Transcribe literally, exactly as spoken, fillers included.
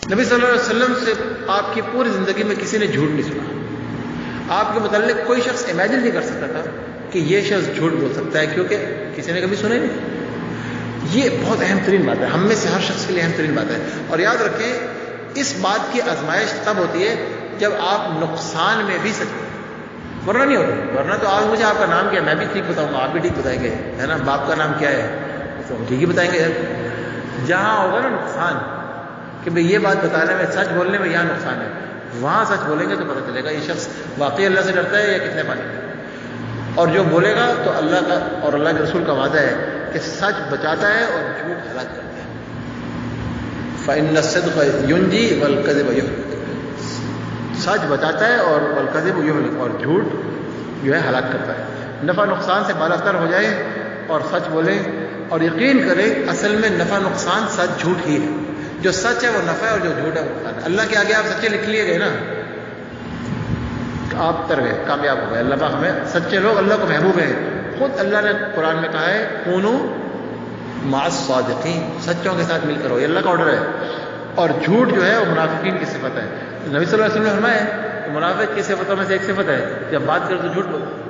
نبی صلی اللہ علیہ وسلم سے آپ کی پوری زندگی میں کسی نے جھوٹ نہیں سنا. آپ کے متعلق کوئی شخص امیجن نہیں کر سکتا تھا کہ یہ شخص جھوٹ بول سکتا ہے، کیونکہ کسی نے کبھی سنا ہی نہیں. یہ بہت اہم ترین بات ہے، ہم میں سے ہر شخص کے لیے اہم ترین بات ہے. اور یاد رکھیں اس بات کی آزمائش تب ہوتی ہے جب آپ نقصان میں بھی سچ بولیں، ورنہ نہیں ہوتی. ورنہ تو آج مجھے آپ کا نام کیا ہے میں بھی ٹھیک بتاؤں گا، آپ بھی ٹھیک بتائیں گے، ہے نا. باپ کا نام کیا ہے تو ہم ٹھیک ہی بتائیں گے. جہاں ہوگا نا نقصان کہ بھئی یہ بات بتانے میں، سچ بولنے میں یہاں نقصان ہے، وہاں سچ بولیں گے تو پتہ چلے گا یہ شخص واقعی اللہ سے ڈرتا ہے یا کتنے پانی میں. اور جو بولے گا تو اللہ کا اور اللہ کے رسول کا وعدہ ہے کہ سچ بچاتا ہے اور جھوٹ ہلاک کرتا ہے. فإن الصدق ينجي والكذب يهلك. سچ بچاتا ہے اور والکذب یہلک، اور جھوٹ جو ہے ہلاک کرتا ہے. نفع نقصان سے بالاتر ہو جائے اور سچ بولیں، اور یقین کریں اصل میں نفع نقصان سچ جھوٹ ہی ہے. جو سچ ہے وہ نفع ہے اور جو جھوٹ ہے وہ نقصان ہے. اللہ کے آگے آپ سچے لکھ لیے گئے نا، آپ تر گئے، کامیاب ہو گئے. اللہ پاک ہمیں سچے لوگ اللہ کو محبوب ہیں. خود اللہ نے قرآن میں کہا ہے کونوا مع الصادقین، سچوں کے ساتھ مل کر ہو، یہ اللہ کا آرڈر ہے. اور جھوٹ جو ہے وہ منافقین کی صفت ہے. نبی صلی اللہ علیہ وسلم نے فرمایا ہے کہ منافق کی صفتوں میں سے ایک صفت ہے جب بات کرے تو جھوٹ بولے.